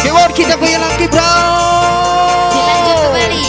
Keyboard kita goyang lagi bro. Dilanjut kembali.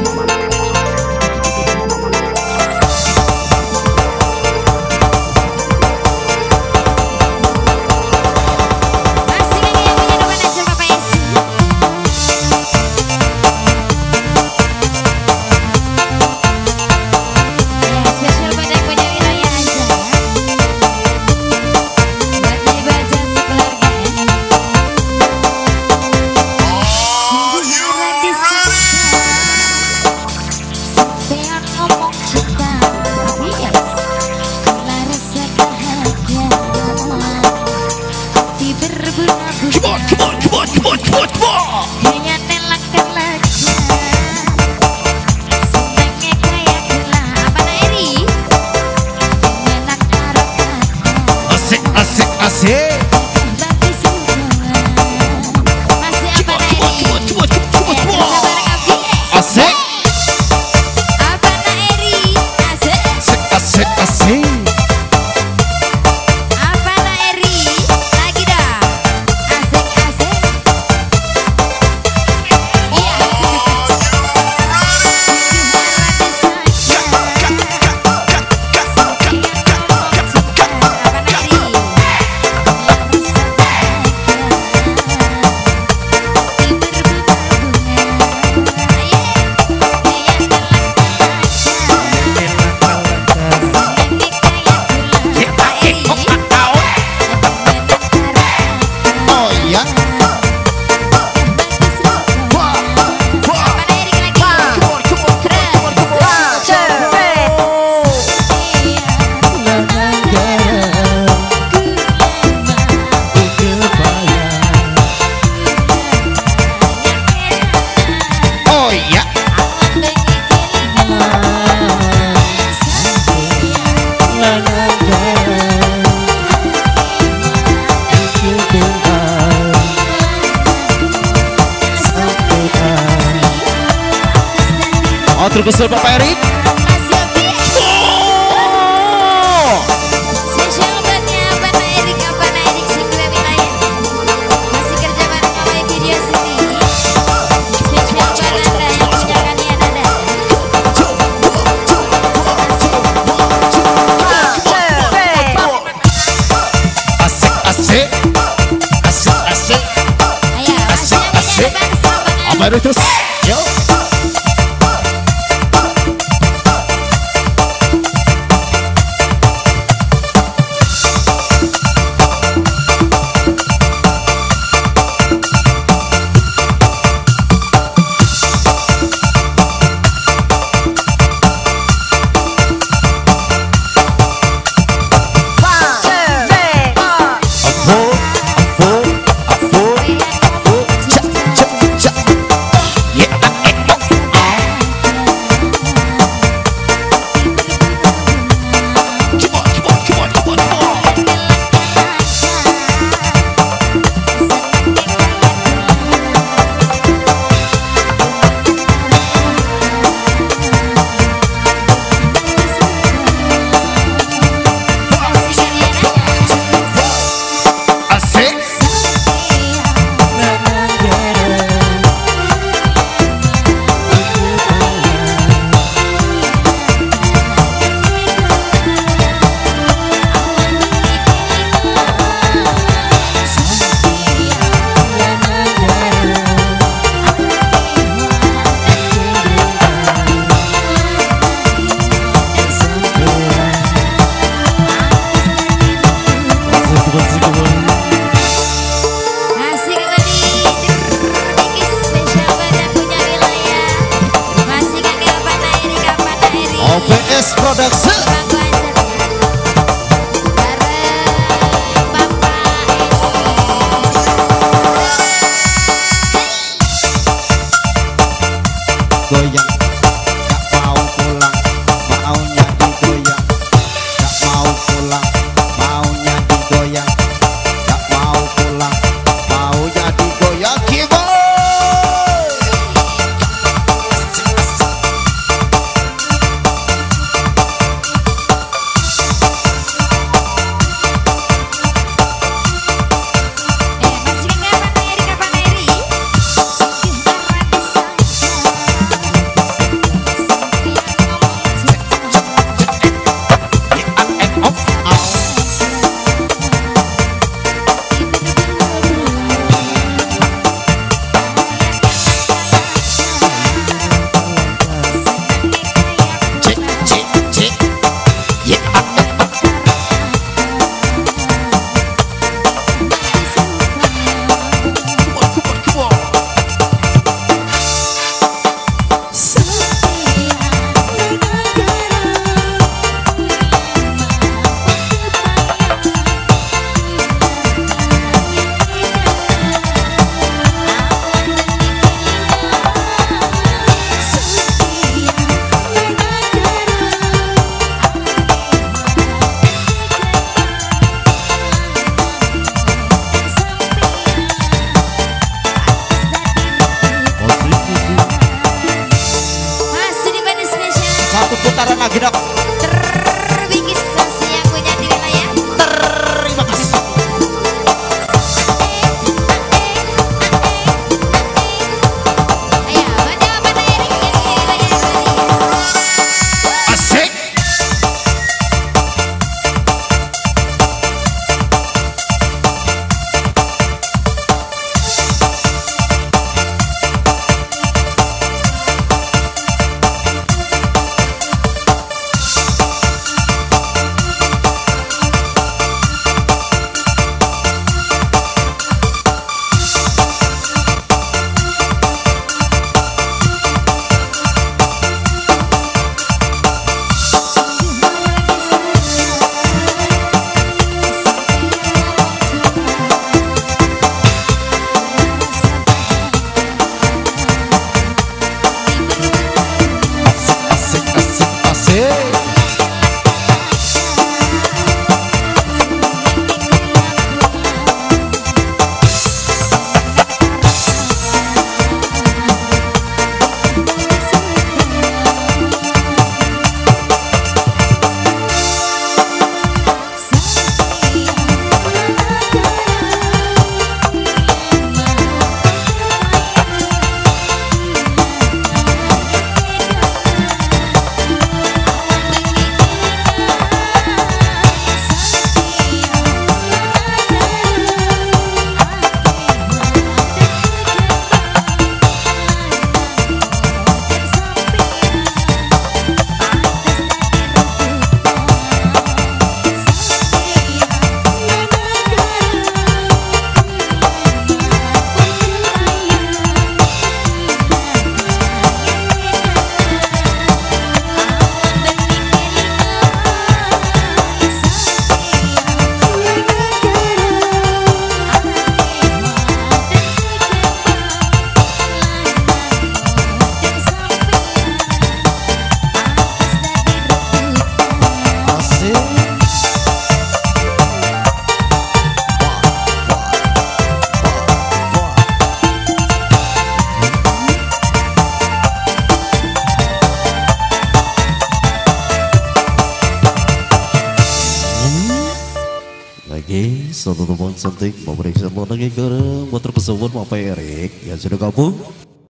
Terbesar Bapak Erik. Spesial buatnya Bapak Erik, Bapak Erik Singgula Wilayah. Masih kerja bareng sama video sendiri. Spesial buat Anda yang punya kalian ada. Asik. Ayo, asik. Apa itu terus? Yo. OBS Production. Goyang, gak mau pulang, maunya digoyang. Gak mau pulang, maunya digoyang. Gak mau pulang, maunya digoyang. Keyboard. Gedok. Terbingkis versi yang punya di wilayah. Terima kasih. Ayo, baca Banda Erik yang di wilayah Bali. Asik. Asik, asik, asik. Lagi satu teman cantik mau periksa mau nanya ke motor pesawat mau apa Erik yang sudah gabung.